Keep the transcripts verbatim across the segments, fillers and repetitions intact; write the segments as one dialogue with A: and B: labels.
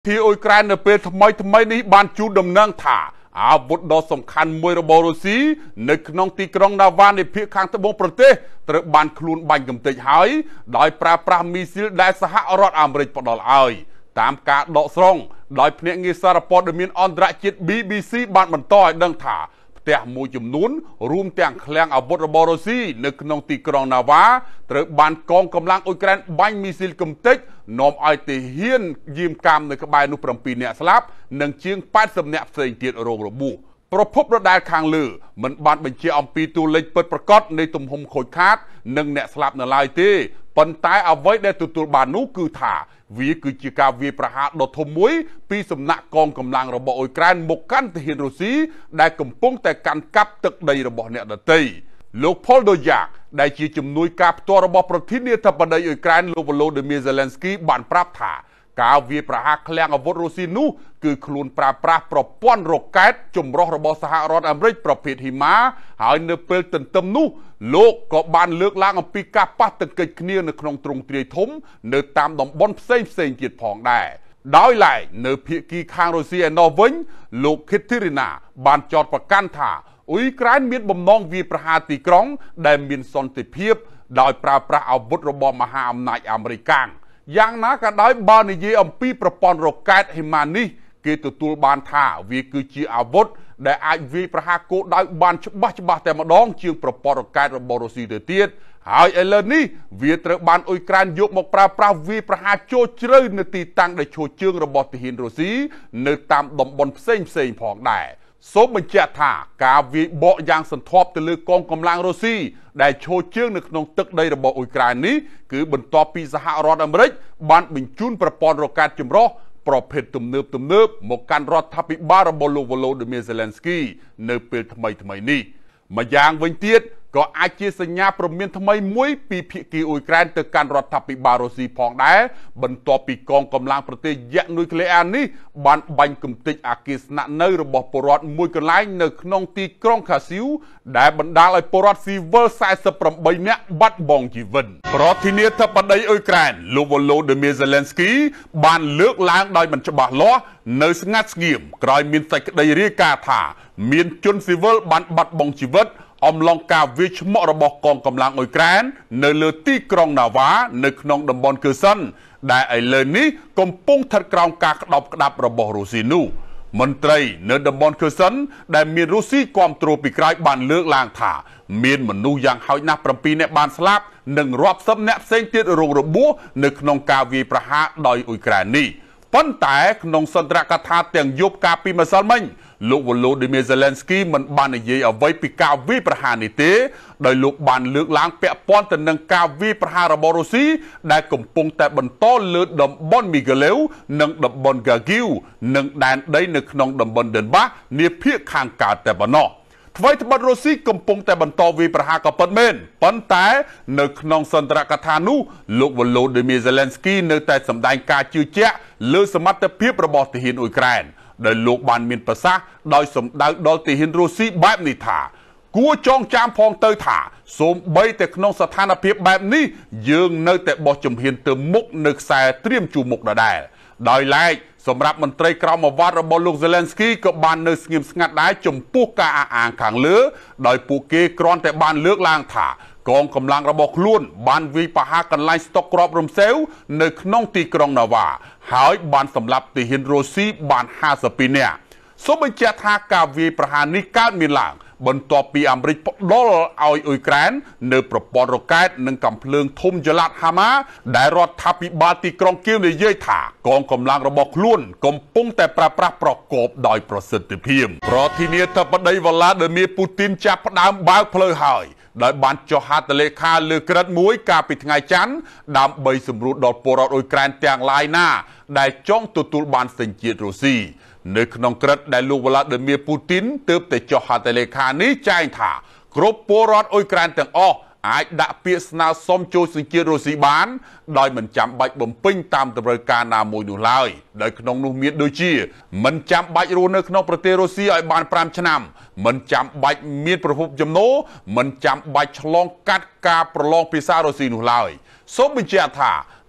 A: ที่อุยแกรนเป็นทำไมทำไมนี้บานจูดำเนินถ่าอาวุธดอสำคัญมวยระบรุสีในขนมตีกรองนาวาในเพียงข้างตะบงประเทศตระบานคลุนบันกำติหายโดยปราปรามีซิลได้สหรัฐอเมริกาปดอลไอตามการดอกสรงโดยเพเนงิสารปอดมีนอันตรจิตบีบีซีบานบรรทอยดังถ่าแต่มวยจุ่มนุนรวมแต่งแคลงอาวุธระบรุสีในขนมตีกรองนาวาตระบานกองกำลังอุยแกรนบันมีซิลกำตินอมไอติเฮียนยิมกามในกบายนุปรมปีเนสลับหนึ่งเชียงแปดสำเนียเสียงเตียโรงระบุประพบระดาคางลือมันบานบัญชีอมปีตูเล็กเปิดประกอบในตุ่มหมโขดคาดหนึ่งเนสลับในลายตีปันตายเอาไว้ได้ตุตุบานนู้คือถ่าวีคือจิกาวีประหารดทมวยปีสำนักกองกำลังระบบอุยแกรนมกกันที่เฮนโรซีได้กำปงแต่การกับตึกใดระบบเนตตีโลกพอลโดยากได้จีจุ่มนุยกับตัวระบบประเทศเนเธอร์แลนด์อุยแกรนโลวโลเดเมเซเลนสกี้บานปราบถ่ากาวีประหารแคลงอาวุธรูซีนูคือคลุนปราปราปรป้อนโรแกตจุ่มรอระบบสหรัฐอเมริกประเภทหิมะหายเนเปิลตันเติมนูโลกก็บานเลือกล้างอปีกาปัตตะเกิดเนียในขนมตรงเตรียทมเนตามดอมบอนเซนเซนจิตผ่องได้ดอยไหลเนเพียกีคางรัสเซียนอร์วินโลกคิดทิรินาบานจอดประกันถ่าอุยแกรนมีดบ่มน้องวีประหารตีกรองได้มีนซอนติเพียบโดยปราปราอาวุธระบบมหาอำนาจอเมริกันอย่างนั้นก็ได้บานในเยอมปีประปอนโรแกตฮิมานีเกิดตัวบานท่าวีคือจีอาวุธได้อาวีประหารโกได้บานฉบับฉบับแต่มาดองเชียงประปอนโรแกตระบบรัสเซียเตียดหายเอเลนี่วีตระบานอุยแกรนยกมาปราปราวีประหารโจเจริญในตีตังได้โชเชิงระบบที่หินรัสเซียในตามดมบอลเส้นเส้นผ่องได้สมบัญญัติท่ากาวีเบาะยางสันทบตะลือกองกำลังรัสเซียได้โชว์เชื่องในขนมตึกในระบบอุยแกรนนี้คือบรรทอปีสหรัฐอเมริกบันบินจุนประปอนโรการจุมรอประเภทตุ่มเนืบตุ่มเนืบหมกการรอดทับิบาระบโลวโลเดเมเซเลนสกี้ในปีทำไมทำไมนี้มาอย่างวันเทียดก็อาจจะสัญญาประเมินทำไมมวยปีพิกีอุยแกรนเตอการรัฐปิบาโรซีพองได้บรรทอปีกองกำลังประเทศยะนุยเคลียนนี้บันบังกึมติอากิสนะในระบบปรอดมวยกันไล่ในขนมตีกรองคาซิวได้บรรดาไอปรอดซีเวอร์ไซส์สปรมใบเนี้ยบัดบองจีวันเพราะทีนี้ถ้าปัจจัยอุยแกรนโลวโลเดเมเซเลนสกี้บันเลือกล้างโดยมันจะบาล้อในสงัดเงียบกลายมีนใส่ไดเรียกาถามีนจุนซีเวอร์บันบัดบองจีวันอมลองกาวิชมระบบกองกำลังอุยแกรนในเลือตีกรองนาวาในขนมดับบอลคือสั้นได้ไอเลนี้กำปุงทัดกรองกากระดับกระดับระบบรูซีนูมนตรีในดับบอลคือสั้นได้มีรูซีความตรูปีกลายบานเลือกลางถ่ามีนมนูยังหายนับประปีในบานสลับหนึ่งรอบซับเนเซนเตียรงระบุในขนมกาวีประหารโดยอุยแกรนนี้ปั้นแต่ขนมสันตรกถาเตียงยุบกาปีมาซัลมันลูกวโลดิเมเซเลนสกี้มันบานในเย่เอาไว้ปีกาวีประหารนิเตโดยลูกบานเลือกล้างเปะป้อนแต่นังกาวีประหารระบรุซีได้กำปงแต่บรรต้อเลือดดมบอนมีเกเลวนังดมบอนกากิวนังแดนได้นึกนองดมบอนเดินบ้าเนียเพียข้างกาแต่บานอทว่าทบัตรโรซีกำปงแต่บรรทอวีประหารกับปันเมนปันแต่นึกนองสันตรกถานุลูกวโลดิเมเซเลนสกี้นึกแต่สำแดงการจืดเจ้าเลือสมัติเพียบระบอบที่หินอุยแกรนโดยลูกบานมินประสาโดยสมดาวโดยตีหินรูซีแบบนี้ถ่ากัวจองจามพองเตยถ่าสมใบแต่ขนมสถานเพียบแบบนี้ยืงเนยแต่บ่จมเห็นเติมมุกนึกแสเตรียมจูมุกได้โดยไล่สำหรับมนตรีกราวมาวาดระบลูกเซเลนสกี้กับบานเนยสกิมสงัดได้จมปูกาอ่างขังเลือโดยปูเกกรอนแต่บานเลือกลางถ่ากองกำลังระบบล้วนบานวีปะหากันไล่สต็อกกรอบรมเซลในขนมตีกรองนาวาหายบานสำหรับตีหินโรซีบานห้าสปีเนี่ยสมบัติทากาวีประหารนิการมีหลังบนตัวปีอเมริกดอลเอาอุยแกรนเนปรปอร์แกตหนึ่งกำเพลิงทุ่มจลัดฮามาได้รอดทับิบาติกรองกิ้วในเยื่อถากองกำลังระบบล้วนกำปุ้งแต่ประปราประกอบโดยประสิทธิเพียงเพราะทีนี้ถ้าประเดี๋ยวเวลาเดมีปูตินจับดามบ้าเพลย์หายโดยบันจอฮัตเลขาเลือกระดมวยกาปิดไงจันดำใบสมรูดดอลปอร์อุยแกรนเตียงลายหน้าได้จ้องตุตุลบานเซนจิตรูซีในขนมกระดได้ลูกเวลาเดมีปูตินเติบแต่จอฮัตเลขานี้ใจถ่ากรบปอร์อุยแกรนเตียงอ้ออาจดักเปียสนาสมโจสิงเกียรูซีบานโดยมันจำใบบ่มปิ้งตามตำรวจการนามวยดูไล่โดยขนมนุ่มเมียดโดยชีมันจำใบรูในขนมประเทศรัสเซียไอบานปรามชนำมันจำใบเมียดประพบจำโนมันจำใบฉลองกัดกาประลองพิซซ่ารัสเซียดูไล่สมบัติธา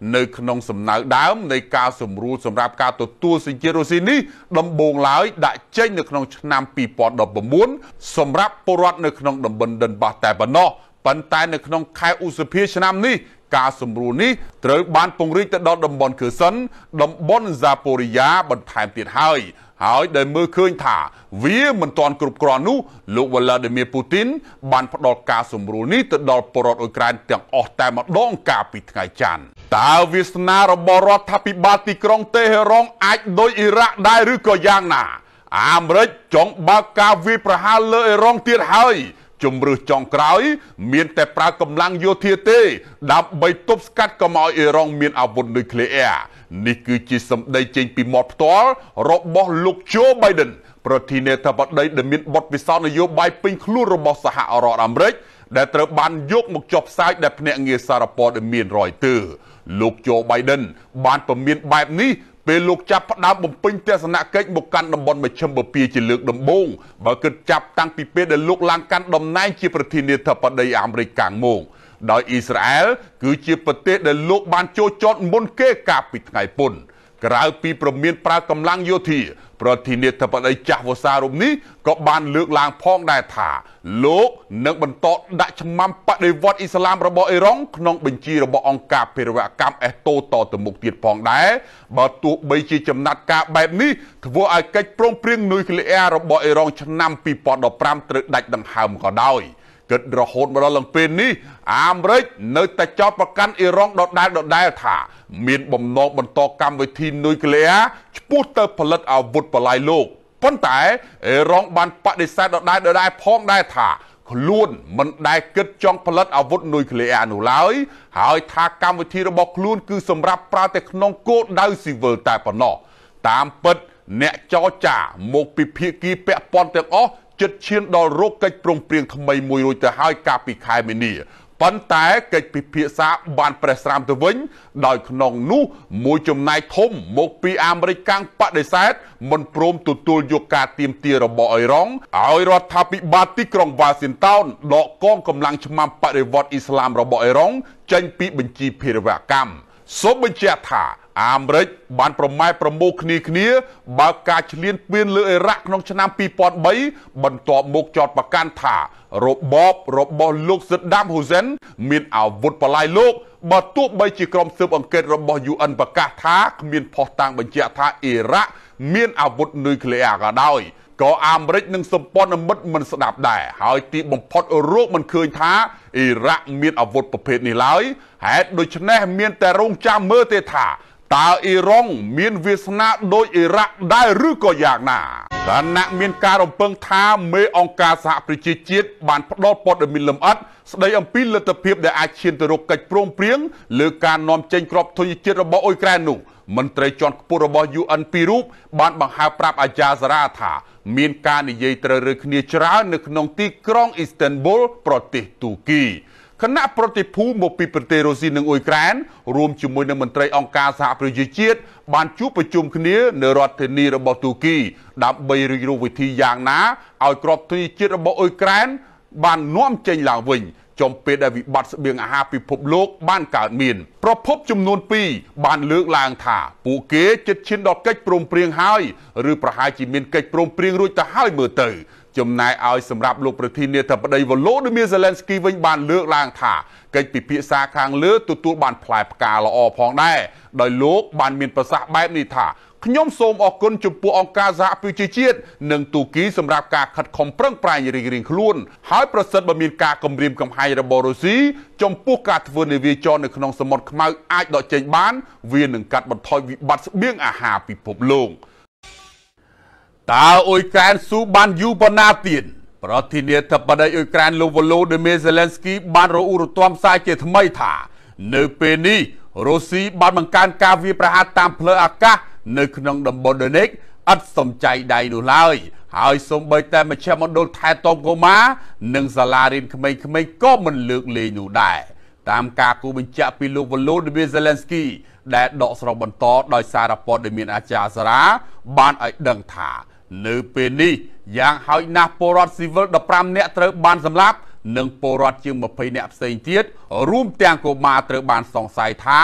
A: នៅក្នុងសំណៅដើមនៃការសម្រួលសម្រាប់ការទទួលសញ្ជាតិរុស្ស៊ីនេះដំបូងឡើយដាក់ចេញនៅក្នុងឆ្នាំពីរពាន់ដប់ប្រាំ៩សម្រាប់ពលរដ្ឋនៅក្នុងតំបន់ដិនបាសតែប៉ុណ្ណោះប៉ុន្តែនៅក្នុងខែឧសភាឆ្នាំនេះការសម្រួលនេះត្រូវបានពង្រីកទៅដល់តំបន់ខឺសិនតំបន់ហ្សាប៉ូរីយ៉ាបន្ថែមទៀតហើយហើយដែលមើលឃើញថាវាមិនទាន់គ្រប់គ្រាន់នោះលោក Vladimir Putin បានផ្ដល់ការសម្រួលនេះទៅដល់ពលរដ្ឋអ៊ុយក្រែនទាំងអស់តែម្ដងកាលពីថ្ងៃច័ន្ទតើវាសនារបស់រដ្ឋាភិបាលទីក្រុងតេហេរ៉ង់អាចដូចអ៊ីរ៉ាក់ដែរឬក៏យ៉ាងណាអាមេរិកចង់បើកការវាយប្រហារលើអ៊ីរ៉ង់ទៀតហើយជំរឿសចុងក្រោយមានតែប្រើកម្លាំងយោធាទេដើម្បីទប់ស្កាត់កុំឲ្យអ៊ីរ៉ង់មានអាវុធនុយក្លេអ៊ែរនេះគឺជាសម្ដីចេញពីមាត់ផ្ទាល់របស់លោក Joe Biden ប្រធានាធិបតីដែលមានបទពិសោធន៍នយោបាយពេញខ្លួនរបស់សហរដ្ឋអាមេរិកដែលត្រូវបានយកមកចុះផ្សាយដោយភ្នាក់ងារសារព័ត៌មាន Reuters លោក Joe Biden បានពមៀនបែបនេះពេលលោកចាប់ផ្ដើមបំពេញទស្សនកិច្ចមកកាន់តំបន់មជ្ឈិមបូព៌ាជាលើកដំបូងបើគិតចាប់តាំងពីពេលដែលលោកឡើងកាន់តំណែងជាប្រធានាធិបតីអាមេរិកកាំងមកដោយអ៊ីស្រាអែលគឺជាប្រទេសដែលលោកបានចូលចតមុនគេកាលពីថ្ងៃពុនក្រៅពីប្រមានប្រើកម្លាំងយោធាប្រធានាធិបតីចាស់វស្សារូបនេះក៏បានលើកឡើងផងដែរថាលោកនឹងបន្តដាក់ឆ្មាំបដិវត្តអ៊ីស្លាមរបស់អ៊ីរ៉ង់ក្នុងបញ្ជីរបស់អង្គការភេរវកម្មអេតូតទៅមុខទៀតផងដែរបើទោះបីជាចំណាត់ការបែបនេះធ្វើឲ្យកិច្ចព្រមព្រៀងនុយក្លេអ៊ែររបស់អ៊ីរ៉ង់ឆ្នាំពីរពាន់ដប់ប្រាំត្រូវដាច់ដង្ហើមក៏ដោយគិតរហូតមកដល់ឡើងពេលនេះអាមេរិកនៅតែចោទប្រកាន់អ៊ីរ៉ង់ដដែលដដែលថាមានបំណងបន្តកម្មវិធីនុយក្លេអ៊ែរឆ្ពោះទៅផលិតអាវុធបល្ល័យលោកប៉ុន្តែអ៊ីរ៉ង់បានបដិសេធដដែលដដែលផងដែរថាខ្លួនមិនដែលគិតចង់ផលិតអាវុធនុយក្លេអ៊ែរនោះឡើយហើយថាកម្មវិធីរបស់ខ្លួនគឺសម្រាប់ប្រើតែក្នុងគោលដៅស៊ីវិលតែប៉ុណ្ណោះតាមពិតអ្នកចរចាមកពីភាគីពាក់ព័ន្ធទាំងអស់ចិត្តឈានដល់រោគកិច្ចព្រមព្រៀងថ្មីមួយរួចទៅហើយកាលពីខែមីនាប៉ុន្តែកិច្ចពិភាក្សាបានប្រេះស្រាមទៅវិញដោយក្នុងនោះមួយចំណែកធំមកពីអាមេរិកកាំងបដិសេធមិនព្រមទទួលយកការទាមទាររបស់អ៊ីរ៉ង់ឲ្យរដ្ឋាភិបាលទីក្រុងវ៉ាស៊ីនតោនដកកងកម្លាំងឆ្មាំបដិវត្តអ៊ីស្លាមរបស់អ៊ីរ៉ង់ចេញពីបញ្ជីភេរវកម្មសូមបញ្ជាក់ថាអាមេរិកបានប្រម៉ែប្រមូលគ្នាគ្នាបើកការឈ្លានពានលើអ៊ីរ៉ាក់ក្នុងឆ្នាំពីរពាន់បីបន្ទាប់មកចោទប្រកាន់ថារបបរបស់លោកសាដាមហ៊ូសែនមានអាវុធបល្ល័យលោកបើទោះបីជាក្រុមស៊ើបអង្កេតរបស់ យូ អិន ប្រកាសថាគ្មានភស្តុតាងបញ្ជាក់ថាអ៊ីរ៉ាក់មានអាវុធនុយក្លេអ៊ែរក៏ដោយក៏អាមេរិកនឹងសម្ព័ន្ធមិត្តមិនស្ដាប់ដែរហើយទីបំផុតរោគមិនឃើញថាអ៊ីរ៉ាក់មានអាវុធប្រភេទនេះឡើយហេតុដូច្នេះមានតែរងចាំមើលទេថាតើអ៊ីរ៉ង់មានវាសនាដូចអ៊ីរ៉ាក់ដែរឬក៏យ៉ាងណាគណៈមានការរំពឹងថាមេអង្គការសហប្រជាជាតិបានផ្ដល់ព័ត៌មានលម្អិតស្ដីអំពីលទ្ធភាពដែលអាចឈានទៅរកកិច្ចព្រមព្រៀងលើការនាំចេញគ្រាប់ធញ្ញជាតិរបស់អ៊ុយក្រែននោះមន្ត្រីជាន់ខ្ពស់របស់ យូ អិន ពីររូបបានបង្ហើបប្រាប់អាយ៉ាសារ៉ាថាមានការនិយាយត្រូវរើគ្នាច្រើននៅក្នុងទីក្រុងអ៊ីស្តង់ប៊ុលប្រទេសទូគីគណៈប្រតិភូមកពីប្រទេសរុស្ស៊ីនិងអ៊ុយក្រែនរួមជាមួយនឹងមន្ត្រីអង្គការសហប្រជាជាតិបានជួបប្រជុំគ្នានៅរដ្ឋធានីរបស់ទូគីដើម្បីរៀបរយវិធីយ៉ាងណាឲ្យគ្រាប់ធញ្ញជាតិរបស់អ៊ុយក្រែនបាននាំចេញឡើងវិញចំពេលដែលវិបត្តិស្បៀងអាហារពិភពលោកបានកើតមានប្រភពចំនួនពីរបានលើកឡើងថាពួកគេជិតឈានដល់កិច្ចព្រមព្រៀងហើយឬប្រហែលជាមានកិច្ចព្រមព្រៀងរួចទៅហើយមើលទៅចំណែកឲ្យសម្រាប់លោកប្រធានាធិបតី Volodymyr Zelensky វិញបានលើកឡើងថាកិច្ចពិភាក្សាខាងលើទទួលបានផ្លែផ្កាល្អផងដែរដោយលោកបានមានប្រសាសន៍បែបនេះថាខ្ញុំសូមអរគុណចំពោះអង្គការសហប្រជាជាតិនិងទូគីសម្រាប់ការខិតខំប្រឹងប្រែងរៀងៗខ្លួនហើយប្រសិនបើមានការគំរាមកំហែងរបស់រុស្ស៊ីចំពោះការធ្វើនាវាចរនៅក្នុងសមុទ្រខ្មៅអាចដកចេញបានវានឹងកាត់បន្ថយវិបត្តិស្បៀងអាហារពិភពលោកតើអ៊ុយក្រែនស៊ូបានយូរប៉ុណ្ណាទៀតប្រធានាធិបតីអ៊ុយក្រែនលោក Volodymyr Zelensky បានរអ៊ូរទាំផ្សាយជាថ្មីថានៅពេលនេះរុស្ស៊ីបានបង្កើនការវាយប្រហារតាមផ្លូវអាកាសនៅក្នុងតំបន់ដូនេកឥតសំចៃដៃនោះឡើយហើយសូម្បីតែមជ្ឈមណ្ឌលថែទាំកុមារនិងសាលារៀនក្មេងៗក៏មិនលើកលែងនោះដែរតាមការគូបញ្ជាក់ពីលោក Volodymyr Zelensky ដែលដកស្រង់បន្តដោយសារព័ត៌មានអាចារ្យសារ៉ាបានឲ្យដឹងថានៅពេលនេះយ៉ាងហោចណាស់ពលរដ្ឋស៊ីវិលដប់ប្រាំនាក់ត្រូវបានសម្លាប់និងពលរដ្ឋជាងម្ភៃនាក់ផ្សេងទៀតរួមទាំងកុមារត្រូវបានសង្ស័យថា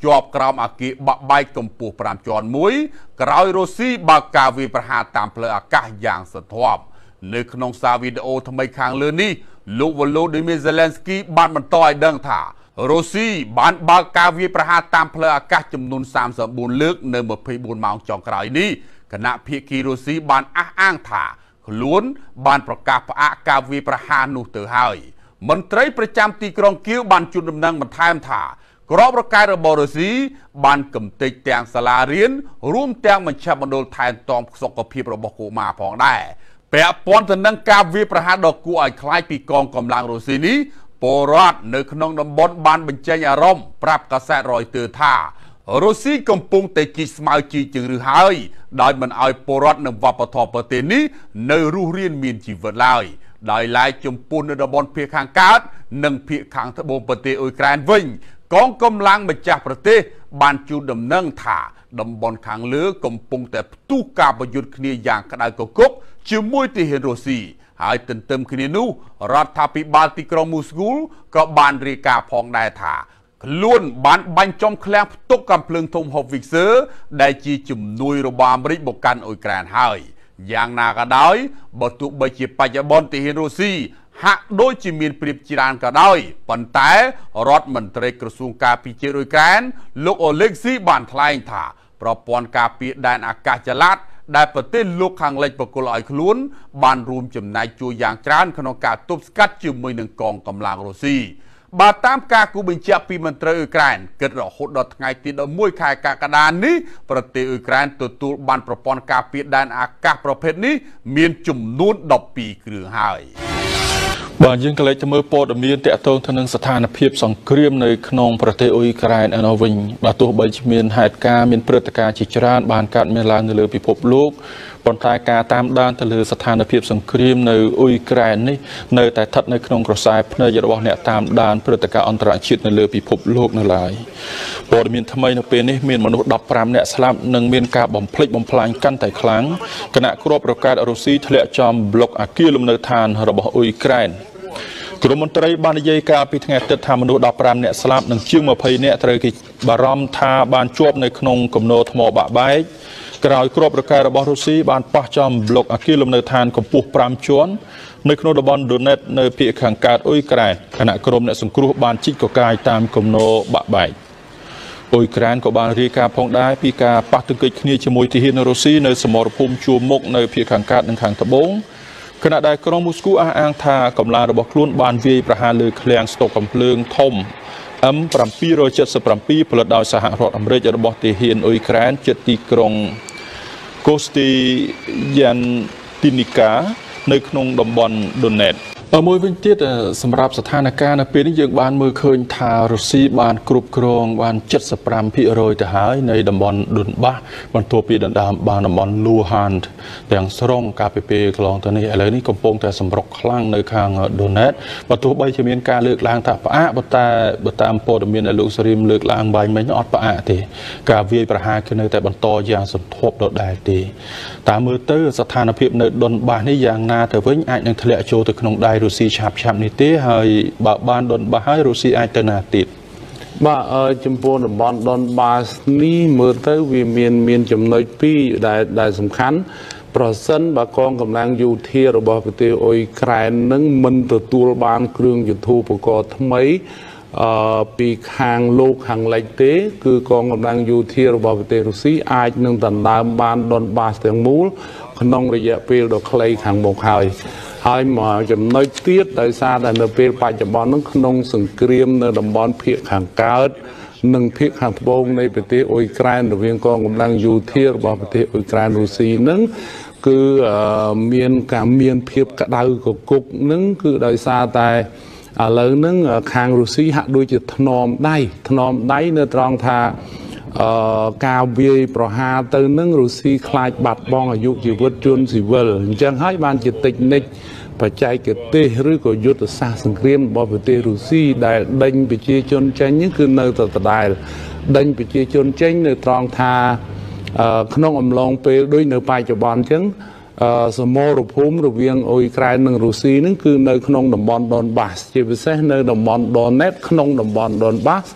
A: ជាប់ក្រោមអាគារបាក់បែកកម្ពស់ប្រាំជាន់មួយក្រោយរុស្ស៊ីបើកការវាយប្រហារតាមផ្លូវអាកាសយ៉ាងសន្ធាប់នៅក្នុងសារវីដេអូថ្មីខាងលើនេះលោកវ៉ាឡូឌីមៀរ ហ្សេឡែនស្គីបានបន្តឲ្យដឹងថារុស្ស៊ីបានបើកការវាយប្រហារតាមផ្លូវអាកាសចំនួនសាមសិបបួនលើកនៅម្ភៃបួនម៉ោងចុងក្រោយនេះគណៈភាគីរុស្ស៊ីបានអះអាងថាខ្លួនបានប្រកាសផ្អាកការវាយប្រហារនោះទៅហើយមន្ត្រីប្រចាំទីក្រុងគៀវបានជូនដំណឹងបន្ថែមថាក្របរកាយរបស់រុស្ស៊ីបានកំទេចទាំងសាលារៀនរួមទាំងមជ្ឈមណ្ឌលថែទាំសុខភាពរបស់កុមារផងដែរពាក់ព័ន្ធទៅនឹងការវាយប្រហារដ៏គួរឲ្យខ្លាចពីកងកម្លាំងរុស្ស៊ីនេះពលរដ្ឋនៅក្នុងតំបន់បានបញ្ចេញអារម្មណ៍ប្រាប់កាសែតរយទ័រថារុស្ស៊ីកំពុងតែជីកស្មៅជីជើងឬហើយដោយមិនឲ្យពលរដ្ឋនៅវប្បធម៌ប្រទេសនេះនៅរស់រានមានជីវិតឡើយដោយឡែកចំពោះនៅតំបន់ភាគខាងកើតនិងភាគខាងត្បូងប្រទេសអ៊ុយក្រែនវិញកងកម្លាំងម្ចាស់ប្រទេសបានជូនដំណឹងថាតំបន់ខាងលើកំពុងតែផ្ទុះការប្រយុទ្ធគ្នាយ៉ាងក្តៅគគុកជាមួយទាហានរុស្ស៊ីហើយទន្ទឹមគ្នានោះរដ្ឋាភិបាលទីក្រុងមូស្គូក៏បានរាយការណ៍ផងដែរថាខ្លួនបានបាញ់ចំឃ្លាំងផ្ទុកកាំភ្លើងធំ Howitzer ដែលជាជំនួយរបស់អាមេរិកមកកាន់អ៊ុយក្រែនហើយយ៉ាងណាក៏ដោយបើទោះបីជាបច្ចុប្បន្នទាហានរុស្ស៊ីហាក់ដូចជាមានព្រៀបច្រើនក៏ដោយប៉ុន្តែរដ្ឋមន្ត្រីក្រសួងការពារជាតិអ៊ុយក្រែនលោកអូលេកស៊ីបានថ្លែងថាប្រព័ន្ធការពារដែនអាកាសចល័តដែលប្រទេសលោកខាងលិចបកគលឲ្យខ្លួនបានរួមចំណែកជួយយ៉ាងច្រើនក្នុងការទប់ស្កាត់ជាមួយនឹងកងកម្លាំងរុស្ស៊ីបើតាមការគូបញ្ជាក់ពីមន្ត្រីអ៊ុយក្រែនគិតរហូតដល់ថ្ងៃទីដប់មួយខែកក្កដានេះប្រទេសអ៊ុយក្រែនទទួលបានប្រព័ន្ធការពារដែនអាកាសប្រភេទនេះមានចំនួនដប់ពីរគ្រឿងហើយ
B: បាទយើងក៏លេចទៅមើលព័ត៌មានតកតងទៅនឹងស្ថានភាពសង្គ្រាមនៅក្នុងប្រទេសអ៊ុយក្រែនឯនោះវិញបាទទោះបីជាមានហេតុការណ៍មានព្រឹត្តិការណ៍ជាច្រើនបានកើតមានឡើងនៅលើពិភពលោកប៉ុន្តែការតាមដានទៅលើស្ថានភាពសង្គ្រាមនៅអ៊ុយក្រែននេះនៅតែស្ថិតនៅក្នុងក្រសែភ្នែករបស់អ្នកតាមដានព្រឹត្តិការណ៍អន្តរជាតិនៅលើពិភពលោកនៅឡើយព័ត៌មានថ្មីនៅពេលនេះមានមនុស្សដប់ប្រាំនាក់ស្លាប់និងមានការបំផ្លិចបំផ្លាញកាន់តែខ្លាំងគណៈគ្រាប់រកាតរុស្ស៊ីធ្លាក់ចំប្លុកអគារលំនៅឋានរបស់អ៊ុយក្រែនក្រមមន្ត្រីបាននិយាយការពីថ្ងៃអាទិត្យថាមនុស្សដប់ប្រាំនាក់ស្លាប់និងជាងម្ភៃនាក់ត្រូវគេបារម្ភថាបានជាប់នៅក្នុងគំនរថ្មបាក់បែកក្រោយគ្រាប់រការបស់រុស្ស៊ីបានប៉ះចំប្លុកអគារលំនៅឋានកម្ពស់ប្រាំជាន់នៅក្នុងតំបន់ដូណេតនៅភាគខាងកើតអ៊ុយក្រែនគណៈក្រុមអ្នកសង្គ្រោះបានជីកកកាយតាមគំនរបាក់បែកអ៊ុយក្រែនក៏បានរាយការណ៍ផងដែរពីការប៉ះទង្គិចគ្នាជាមួយទាហានរុស្ស៊ីនៅសមរភូមិជួរមុខនៅភាគខាងកើតនិងខាងត្បូងខណៈដែលក្រុងមូស្គូអះអាងថាកម្លាំងរបស់ខ្លួនបានវាយប្រហារលើឃ្លាំងស្តុកកំភ្លើងធំ អឹម bảy bảy bảy ផលិតដោយសហរដ្ឋអាមេរិករបស់ទាហានអ៊ុយក្រែនជិតទីក្រុងកូស្ទីយ៉ានទីនីកានៅក្នុងតំបន់ដូណេតមួយវិញទៀតសម្រាប់ស្ថានភាពនៅពេលនេះយើងបានមើលឃើញថារុស្ស៊ីបានគ្រប់គ្រងបាន 七十五ភាគរយ ទៅហើយនៃតំបន់ដុនបាសបន្ទាប់ពីដណ្ដើមបានតំបន់លូហានទាំងស្រុងកាលពីពេលកន្លងទៅនេះឥឡូវនេះកំពុងតែសម្រុកខ្លាំងនៅខាងដូណេតបើទោះបីជាមានការលើកឡើងថាផ្អាកប៉ុន្តែបើតាមព័ត៌មានដែលលោកសេរីមលើកឡើងបាញ់មិញអត់ផ្អាកទេការវាយប្រហារគឺនៅតែបន្តយ៉ាងសន្ធាប់ដដែលទេតាមមើលទៅស្ថានភាពនៅដុនបាសនេះយ៉ាងណាទៅវិញអាចនឹងធ្លាក់ចូលទៅក្នុងដៃរុស្ស៊ីឆាប់ឆាប់នេះទេហើយបើបានដុនបាសហើយរុស្ស៊ីអាចទៅណាទៀត
C: បាទចំពោះតំបន់ដុនបាសនេះមើលទៅវាមានមានចំណុចពីរដែលដែលសំខាន់ប្រសិនបើកងកម្លាំងយោធារបស់ប្រទេសអ៊ុយក្រែននឹងមិនទទួលបានគ្រឿងយុទ្ធោបករណ៍ថ្មីអឺពីខាងលោកខាងលិចទេគឺកងកម្លាំងយោធារបស់ប្រទេសរុស្ស៊ីអាចនឹងដណ្ដើមបានដុនបាសទាំងមូលក្នុងរយៈពេលដ៏ខ្លីខាងមុខហើយហើយមកចំណុចទៀតដោយសារតែនៅពេលបច្ចុប្បន្នហ្នឹងក្នុងសង្គ្រាមនៅតំបន់ភាគខាងកើតនិងភាគខាងត្បូងនៃប្រទេសអ៊ុយក្រែនរវាងកងកម្លាំងយោធារបស់ប្រទេសអ៊ុយក្រែនរុស្ស៊ីហ្នឹងគឺមានការមានភាពក្តៅកគុកហ្នឹងគឺដោយសារតែឥឡូវហ្នឹងខាងរុស្ស៊ីហាក់ដូចជាថ្នមដៃថ្នមដៃនៅត្រង់ថាអឺការវាយប្រហារទៅនឹងរុស្ស៊ីខ្លាចបាត់បង់អាយុជីវិតជនស៊ីវិលអញ្ចឹងហើយបានជាតិចនិចបច្ចេកទេសឬក៏យុទ្ធសាស្ត្រសង្គ្រាមរបស់ប្រទេសរុស្ស៊ីដែលដេញប្រជាជនចេញនេះគឺនៅតែដដែលដេញប្រជាជនចេញនៅត្រង់ថាក្នុងអំឡុងពេលដូចនៅបច្ចុប្បន្នអញ្ចឹងសមរភូមិរវាងអ៊ុយក្រែននិងរុស្ស៊ីហ្នឹងគឺនៅក្នុងតំបន់ដុនបាសជាពិសេសនៅតំបន់ដូណេតក្នុងតំបន់ដុនបាស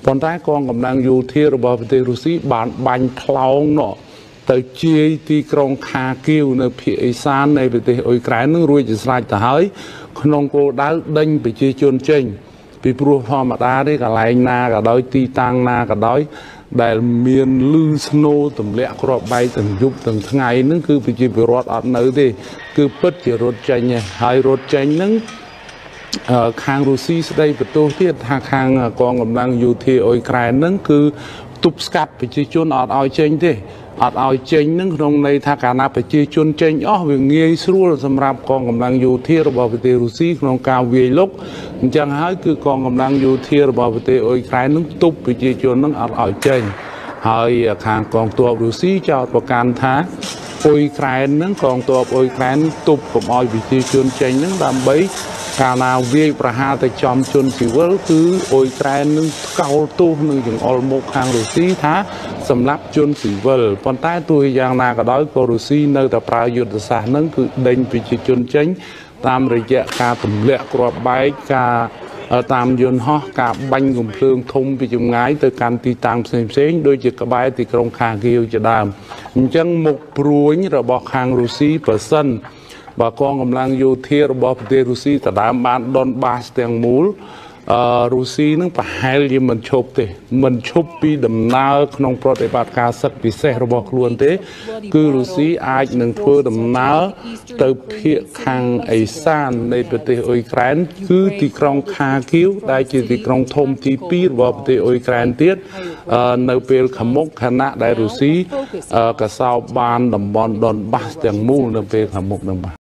C: ប៉ុន្តែកងកម្លាំងយោធារបស់ប្រទេសរុស្ស៊ីបានបាញ់ថ្លោងណោះទៅជាយទីក្រុងខាគីវនៅភាគឦសាននៃប្រទេសអ៊ុយក្រែននឹងរួចជាស្រេចទៅហើយក្នុងគោលដៅដេញប្រជាជនចេញពីព្រោះធម្មតាទេកន្លែងណាក៏ដោយទីតាំងណាក៏ដោយដែលមានលឺស្នូទម្លាក់គ្រាប់បែកទាំងយប់ទាំងថ្ងៃហ្នឹងគឺប្រជាពលរដ្ឋអត់នៅទេគឺពិតជារត់ចេញហើយរត់ចេញហ្នឹងខាងរុស្ស៊ីស្ដីបន្ទោសទៀតថាខាងកងកម្លាំងយោធាអ៊ុយក្រែនហ្នឹងគឺទប់ស្កាត់ប្រជាជនអត់ឲ្យចេញទេអត់ឲ្យចេញនឹងក្នុងន័យថាកាលណាប្រជាជនចេញអស់វាងាយស្រួលសម្រាប់កងកម្លាំងយោធារបស់ប្រទេសរុស្ស៊ីក្នុងការវាយលុកអញ្ចឹងហើយគឺកងកម្លាំងយោធារបស់ប្រទេសអ៊ុយក្រែននឹងទប់ប្រជាជននឹងអត់ឲ្យចេញហើយខាងកងទ័ពរុស្ស៊ីចោទប្រកាន់ថាអ៊ុយក្រែននឹងកងទ័ពអ៊ុយក្រែនទប់កុំឲ្យប្រជាជនចេញនឹងដើម្បីកាលណាវាយប្រហារទៅចំជនស៊ីវិលគឺអ៊ុយក្រែននឹងកោលទោសនឹងចង្អុលមុខខាងរុស្ស៊ីថាសម្រាប់ជនស៊ីវិលប៉ុន្តែទោះយ៉ាងណាក៏ដោយក៏រុស្ស៊ីនៅតែប្រើយុទ្ធសាស្ត្រនឹងគឺដេញប្រជាជនចេញតាមរយៈការទម្លាក់គ្រាប់បែកការតាមយន្តហោះការបាញ់កំភ្លើងធំពីចម្ងាយទៅកាន់ទីតាំងផ្សេងផ្សេងដូចជាក្បែរទីក្រុងខាគីវជាដើមអញ្ចឹងមុខព្រួញរបស់ខាងរុស្ស៊ីប្រសិនបើកងកម្លាំងយោធារបស់ប្រទេសរុស្ស៊ីដដើមបានដុនបាសទាំងមូលអឺរុស្ស៊ីនឹងប្រហែលជាមិនឈប់ទេមិនឈប់ពីដំណើរក្នុងប្រតិបត្តិការសឹកពិសេសរបស់ខ្លួនទេគឺរុស្ស៊ីអាចនឹងធ្វើដំណើរទៅភាគខាងឦសាននៃប្រទេសអ៊ុយក្រែនគឺទីក្រុងខាគីវដែលជាទីក្រុងធំទីពីររបស់ប្រទេសអ៊ុយក្រែនទៀតនៅពេលខាងមុខខណៈដែលរុស្ស៊ីកសោបបានតំបន់ដុនបាសទាំងមូលនៅពេលខាងមុខនឹង